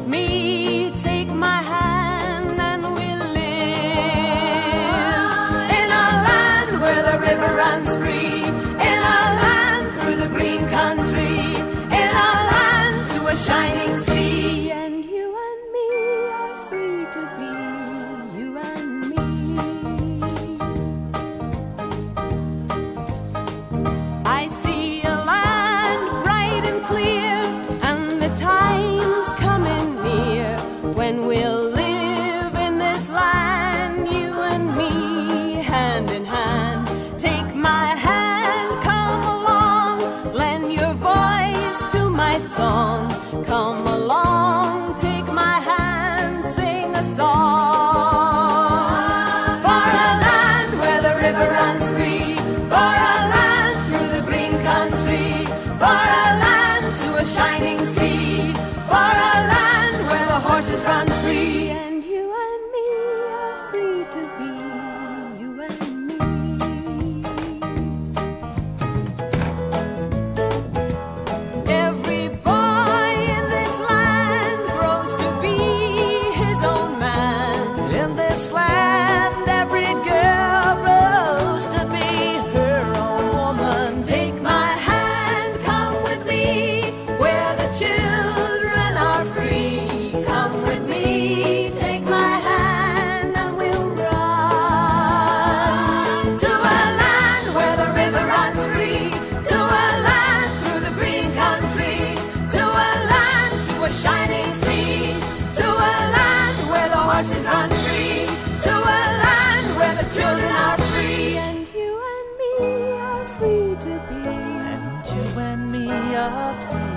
with me, take my hand and we'll live in a land where the river runs free, in a land through the green country, in a land to a shining sea. And you and me are free to be, you and me. I see a land bright and clear, and the time's coming near when we'll live in this land, you and me, hand in hand. Take my hand, come along, lend your voice to my song. Come along, take my hand, sing a song. For a land where the river runs free, for a land through the green country, for a land to a shining sea, for a land where the horses run free. And you and me are free to be, you and me. Every boy in this land grows to be his own man. In this land, every girl grows to be her own woman. Take my hand, come with me, where the children are free. Come with me, take my hand, and we'll run to a land where the river runs free, to a land through the green country, to a land to a shining sea, to a land where the horses run free, to a land where the children are free. And you and me are free to be, and you and me are free.